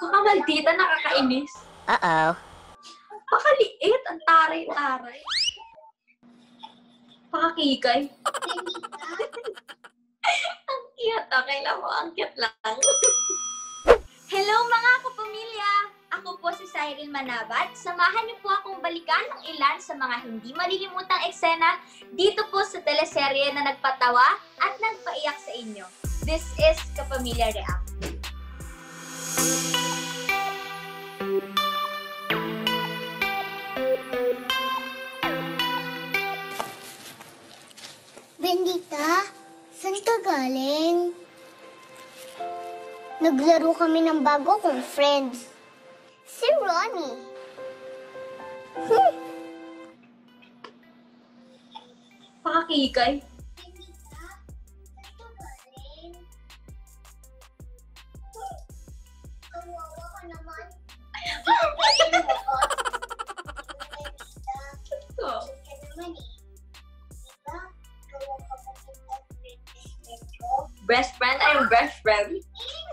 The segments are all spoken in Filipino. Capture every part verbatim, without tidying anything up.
Baka maldita, nakakainis. Uh-oh. Pakaliit, ang taray-taray. Pakakikay. Ang cute, okay lang mo, ang cute lang. Hello mga kapamilya! Ako po si Xyriel Manabat. Samahan niyo po akong balikan ng ilan sa mga hindi malilimutang eksena dito po sa teleserye na nagpatawa at nagpaiyak sa inyo. This is Kapamilya React. Bendita, saan ka galing? Naglaro kami ng bago kong friends. Si Ronnie. Hmm. Pakakikay. Bendita, saan ka galing? Hmm. Kawawa ka naman. Bendita, Oh. ka naman eh. Diba? Kawawa ka pa sa best ko. Best friend? Ay, best friend.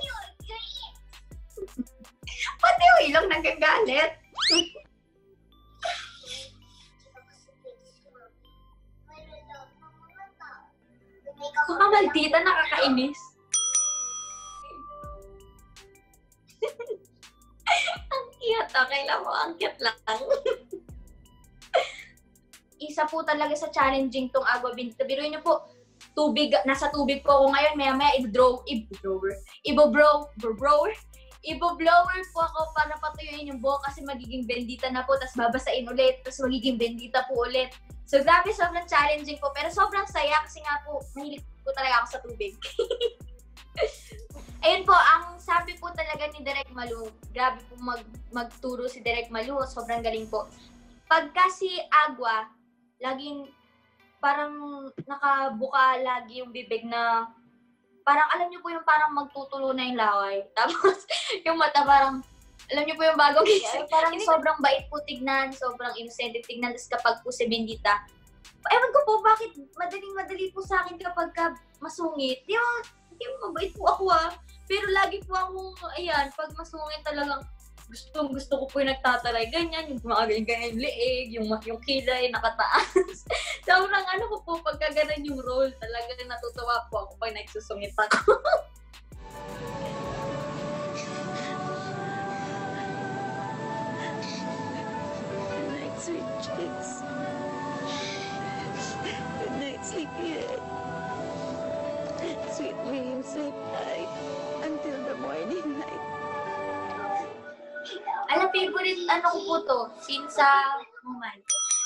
Pati yung ilong nagagalit. Baka maldita, nakakainis. Ang cute, okay lang mo, ang cute lang. Isa po talaga sa challenging tong Agua Bendita. Biruin niyo po, tubig, nasa tubig po ako ngayon, maya-maya, i-draw, i-blower, i-blower, i-blower, i-blower po ako para patuyuin yung buhok kasi magiging bendita na po, tapos babasain ulit, tapos magiging bendita po ulit. So, grabe, sobrang challenging po, pero sobrang saya kasi nga po, mahilig po talaga ako sa tubig. Ayun po, ang sabi po talaga ni Direk Malu, grabe po mag magturo si Direk Malu, sobrang galing po. Pagka si Agua, laging parang nakabuka lagi yung bibig na parang alam niyo po yung parang magtutulo na yung laway. Tapos yung mata parang, alam niyo po yung bagong gising. Parang sobrang bait po tignan, sobrang innocent tignan. Tapos kapag po si Bendita, ewan ko po bakit madaling-madali po sa akin kapag ka masungit. Yung, yung mabait po ako ah. Pero lagi po akong, ayan, pag masungit talagang gusto gusto ko po yung nagtataray, ganyan, yung gumaganyan yung leeg, yung, yung kilay, nakataas. Sobrang ano ko po, pagka ganun yung role, talaga natutuwa po ako pag nagsusungit ako. Good night, sweet chicks. Good night, sleepyhead. Sweet dreams, sleep tight until the morning light. Alam, favorite ano ko po to, scene sa Mumay.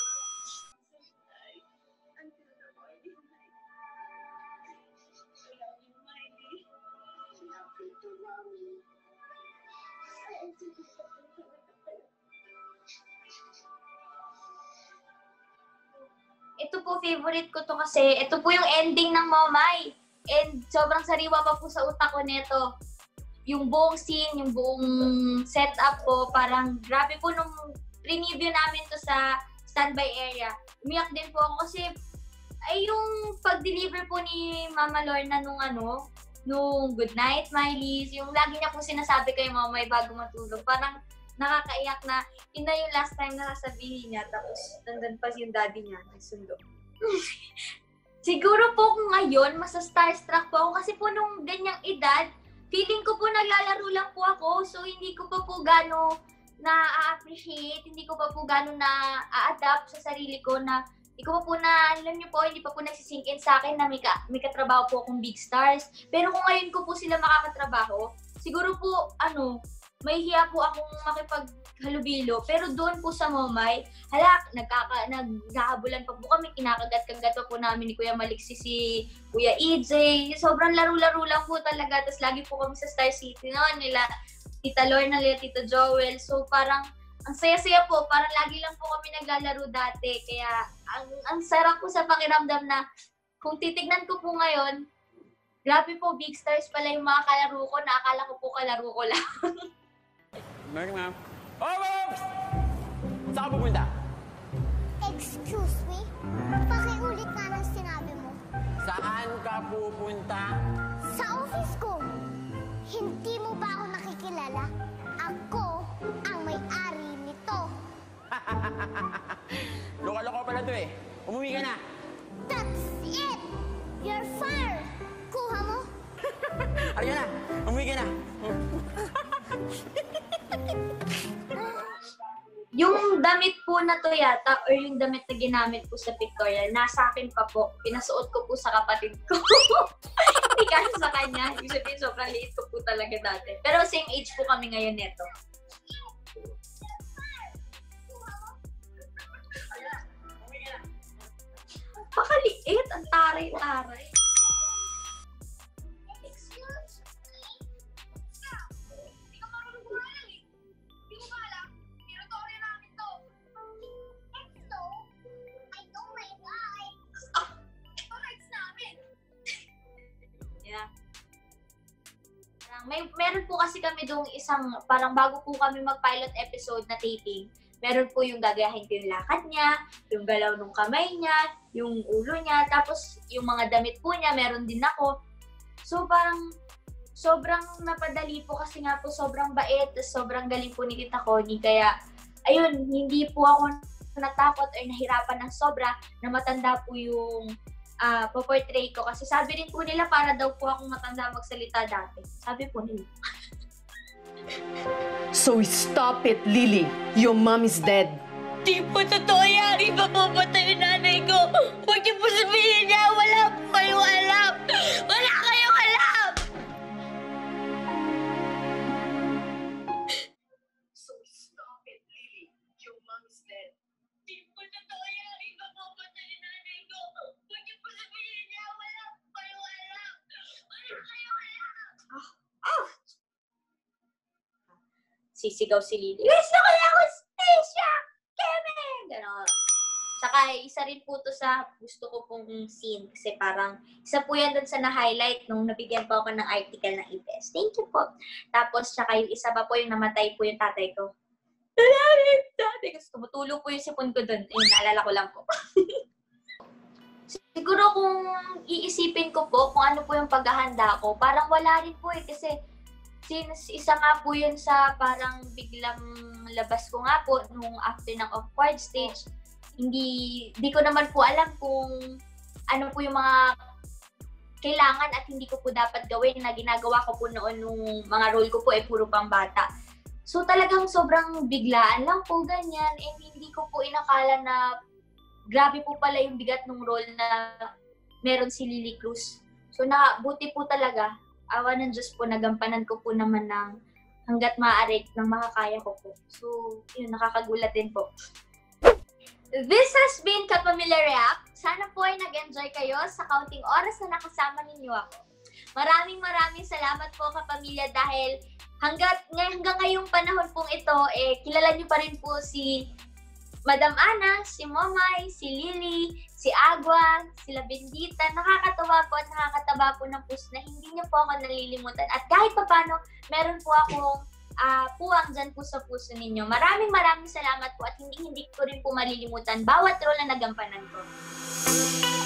Ito po, favorite ko to kasi, ito po yung ending ng Mumay. And sobrang sariwa pa po sa utak ko nito. Yung buong scene, yung buong setup po, parang grabe po nung preview namin to sa standby area. Umiyak din po ako kasi ay yung pag-deliver po ni Mama Lorna nung ano, nung good night, Miley's, yung lagi niya po sinasabi kay Mamay bago matulog. Parang nakakaiyak na yun na yung last time na sasabihin niya, tapos nandun pa yung daddy niya, nagsundo. Siguro po kung ngayon, mas starstruck po ako kasi po nung ganyang edad, feeling ko po naglalaro lang po ako, so hindi ko pa po gano'n na-appreciate, hindi ko pa po gano'n na-adapt sa sarili ko na, hindi ko pa po na, alam niyo po, hindi pa po nagsisink in sa akin na may, ka, may katrabaho po akong big stars. Pero kung ngayon ko po sila makakatrabaho, siguro po, ano, may hiya po akong makipaghalubilo. Pero doon po sa Momay, hala, nagkaka, naghahabulan pa po kami, kinakagat-kagat pa po namin ni Kuya Maliksi si Kuya E J. Sobrang laro-laro lang po talaga. Tapos lagi po kami sa Star City noon, nila Tita Lorna, nila Tita Joel. So parang, ang saya-saya po, parang lagi lang po kami naglalaro dati. Kaya, ang, ang sarap po sa pakiramdam na, kung titignan ko po ngayon, grabe po, big stars pala yung mga kalaro ko, na akala ko po kalaro ko lang. Mary, ma'am. Oh, ma'am! Saan ka pupunta? Excuse me? Pakiulit nga ng sinabi mo. Saan ka pupunta? Sa office ko. Hindi mo ba ako nakikilala? Yung damit po na to yata, or yung damit na ginamit po sa pictorial, nasa akin pa po. Pinasuot ko po sa kapatid ko. Hindi kasi sa kanya. Ibig sabihin, sobrang liit ko po talaga dati. Pero same age po kami ngayon neto. Pakaliit, ang taray-taray. May meron po kasi kami doong isang, parang bago po kami mag-pilot episode na taping, meron po yung gagayahin ko yung lakad niya, yung galaw ng kamay niya, yung ulo niya, tapos yung mga damit po niya, meron din ako. So parang sobrang napadali po kasi nga po sobrang bait, sobrang galing po ni Tita Connie, kaya ayun, hindi po ako natakot or nahirapan ng sobra na matanda po yung Uh, po-portray ko. Kasi sabi rin po nila para daw po akong matanda magsalita dati. Sabi po nila. So stop it, Lily. Your mom is dead. Di po totoo yan. Iba po patay yung nanay ko. Huwag niyo po sabihin niya. Wala po kayong alam. Wala kayong alam. So stop it, Lily. Your mom is dead. Di po totoo yan. Iba po patay yung nanay ko. Huwag niyo po sabihin niya. Wala po kayong alam. Wala kayong alam. Ah! Ah! Sisigaw si Lily. Gusto ko na ako, Stacia! Kevin! Ganon. Saka isa rin po to sa gusto ko pong scene kasi parang isa po yan dun sa na-highlight nung nabigyan po ako ng article ng A B S. Thank you po. Tapos saka yung isa pa po yung namatay po yung tatay ko. Tatay ko. Tumutulog po yung sipon ko dun. Ayun, naalala ko lang po. Siguro kung iisipin ko po kung ano po yung paghahanda ko, parang wala rin po eh kasi since isa nga po yun sa parang biglang labas ko nga po nung after ng awkward stage, hindi, di ko naman po alam kung ano po yung mga kailangan at hindi ko po dapat gawin na ginagawa ko po noon nung mga role ko po eh puro pang bata. So talagang sobrang biglaan lang po ganyan and hindi ko po inakala na grabe po pala yung bigat ng role na meron si Lily Cruz. So nabuti po talaga. Awa ng Diyos po, nagampanan ko po naman ng hanggat maaari ng makakaya ko po. So, yun, nakakagulat din po. This has been Kapamilya React. Sana po ay nag-enjoy kayo sa kaunting oras na nakasama ninyo ako. Maraming maraming salamat po Kapamilya dahil hanggat, hanggang ngayong panahon pong ito, eh, kilala niyo pa rin po si Madam Ana, si Momay, si Lily, si Agua, sila Bendita. Nakakatawa po at nakakataba po ng puso na hindi niyo po ako nalilimutan. At kahit pa paano, meron po akong uh, puwang dyan po sa puso ninyo. Maraming maraming salamat po at hindi hindi ko rin po malilimutan bawat role na nagampanan ko.